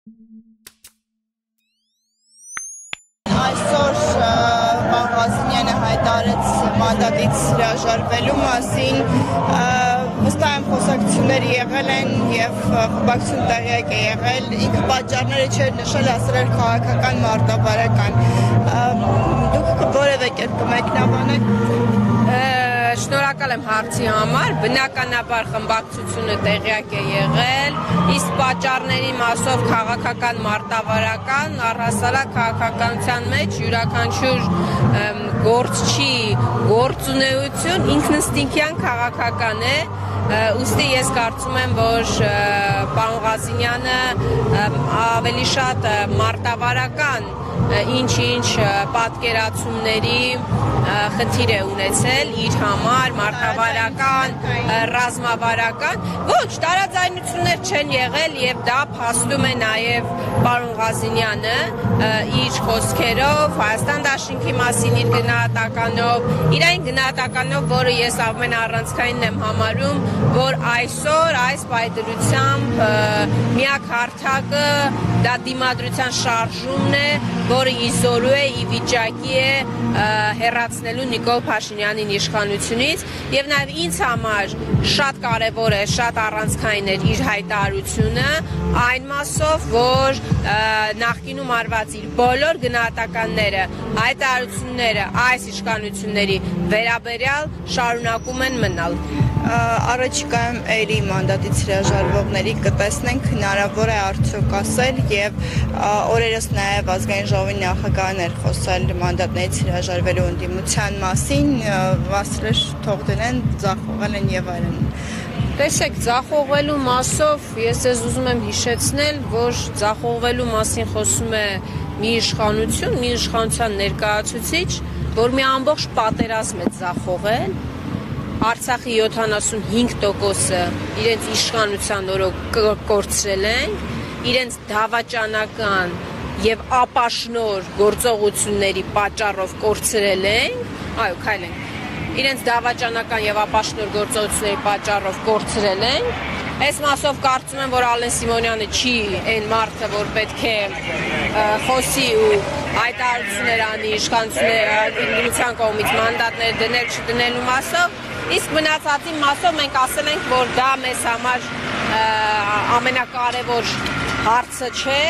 Այսօր Ղազենյանը հայտարարեց մանդատից հրաժարվելու մասին, վստահ եմ խոսակցություններ եղել են եւ խմբակցություն տեղյակ է եղել, ինքը պատճառները չէր նշել, ասել էր քաղաքական մարտավարական։ Դուք որևէ կերպ կմեկնաբանեք։ Շնորհակալ եմ հարցի համար, բնականաբար խմբակցությունը տեղյակ է եղել, իսկ պատճառների մասով քաղաքական մարտավարական, առհասարակ քաղաքականության մեջ յուրաքանչյուր գործչի գործունեություն ինքնըստինքյան քաղաքական է, ուստի ես կարծում եմ, որ պարոն Ղազենյանը ավելի շատ մարտավարական ինչ-ինչ պատկերացումների խնդիր է ունեցել իր համար, մարտավարական, ռազմավարական, ոչ, տարաձայնություններ չեն եղել եւ դա փաստում է նաեւ պարոն Ղազենյանը իր խոսքերով, Հայաստան դաշինքի մասին իր գնահատականով, իր այն գնահատականով, որը ես ամենաառանցքայինն եմ համարում, որ այսօր այս պայծրությամբ միակ հարթակը դա դիմադրության շարժումն է, որը իզորու է, ի վիճակի է հեռացնելու Նիկոլ Փաշինյանին իշխանությունից եւ նաեւ ինձ համար շատ կարեւոր է, շատ առանցքային էր իր հայտարարությունը այն մասով, որ նախկինում արված իր բոլոր գնահատականները, հայտարարությունները այս իշխանությունների վերաբերյալ շարունակում են մնալ։ Առաջիկայում էլի մանդատից հրաժարվողների կտեսնենք հնարավոր է արդյոք ասել եւ օրերս նաեւ ազգային ժողովի նախագահն էր խոսել մանդատներից հրաժարվելու ընդդիմության մասին, ասել թողել են, ձախողել են եւ այլն։ Տեսեք, ձախողվելու մասով ես ձեզ ուզում եմ հիշեցնել, որ ձախողվելու մասին խոսում է մի իշխանության ներկայացուցիչ, որ մի ամբողջ պատերազմ է ձախողել, Արցախի 75%-ը իրենց իշխանության օրոք կորցրել են, իրենց դավաճանական եւ ապաշնոր գործողությունների պատճառով կորցրել են, այո, քայլենք, իրենց դավաճանական եւ ապաշնոր գործողությունների պատճառով կորցրել են, այս մասով կարծում եմ, որ Ալեն Սիմոնյանը չի այն մարդը, որ պետք է խոսի ու հայտարարություններ անի իշխանության կողմից մանդատներ դնել չդնելու մասով, իսկ մնացածի մասով մենք ասել ենք, որ դա մեզ համար ամենակարևոր հարցը չէ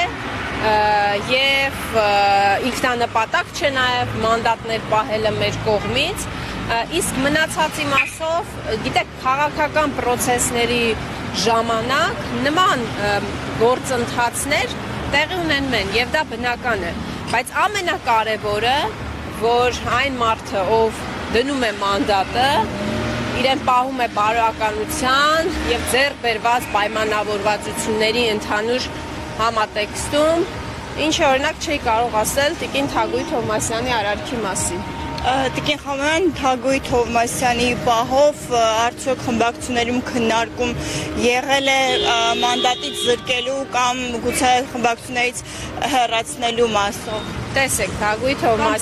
եւ ինքնանպատակ չէ նաեւ մանդատներ պահելը մեր կողմից, իսկ մնացածի մասով, գիտեք, քաղաքական պրոցեսների ժամանակ նման գործընթացներ տեղի ունենում են եւ դա բնական է, բայց ամենակարևորը, որ այն մարդը, ով դնում է մանդատը, իրեն պահում է բարոյականության եւ ձեռք բերված պայմանավորվածությունների ընդհանուր համատեքստում, ինչը օրինակ չի կարող ասել Տիկին Թագուհի Թովմասյանի արարքի մասին։ Տիկին Խամանյան, Թագուհի Թովմասյանի պահով արդյոք խմբակցություններում քննարկում եղել է մանդատից զրկելու կամ գուցե խմբակցություններից հեռացնելու մասով։ Տեսեք, Թագուհի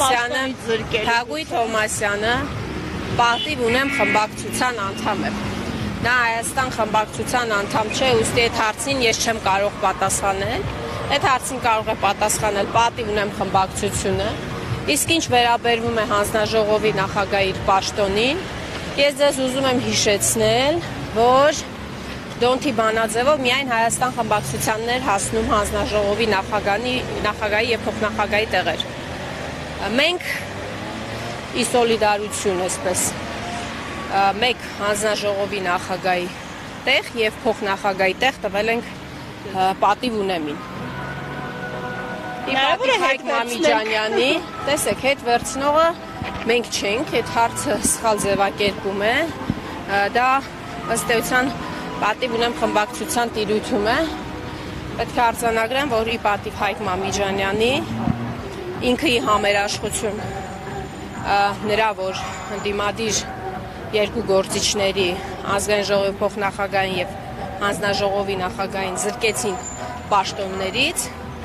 Թովմասյանը պատիվ ունեմ խմբակցության անդամ է։ Նա Հայաստան խմբակցության անդամ չէ, ուստի այդ հարցին ես չեմ կարող պատասխանել։ Այդ հարցին կարող է պատասխանել պատիվ ունեմ խմբակցությունը։ Իսկ ինչ վերաբերվում է հանձնաժողովի նախագահի իր պաշտոնին, ես ձեզ ուզում եմ հիշեցնել, որ Դոնթի բանաձևով միայն Հայաստան խմբակցությաններ հասնում հանձնաժողովի նախագահի եւ փոխնախագահի տեղեր։ Մենք ի սոլիդարություն այսպես մեկ հանձնաժողովի նախագահի տեղ եւ փոխնախագահի տեղ տվել ենք պատիվ ունեմին։ Հնարավոր է Հայկ Մամիջանյանի, տեսեք, հետ վերցնողը մենք չենք, այդ հարցը սխալ ձևակերպում է, դա ըստ էության պատիվ ունեմ խմբակցության տիրույթում է, պետք է արձանագրեմ, որ ի պատիվ Հայկ Մամիջանյանի ինքը ի համերաշխություն նրա, որ ընդդիմադիր երկու գործիչների ազգային ժողովի փոխնախագահին եւ հանձնաժողովի նախագահին զրկեցին պաշտոններից,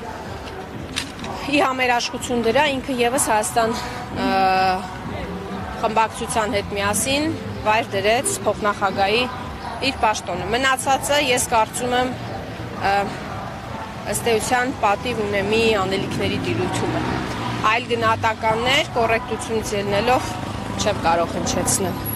ի համերաշխություն դրա ինքը եւս Հայաստան խմբակցության հետ միասին վայր դրեց փոխնախագահի իր պաշտոնը։ Մնացածը ես կարծում եմ ըստ էության պատիվ ունեմի անելիքների տիրությունը։ Այլ գնահատականներ կոռեկտությունից ելնելով չեմ կարող հնչեցնել։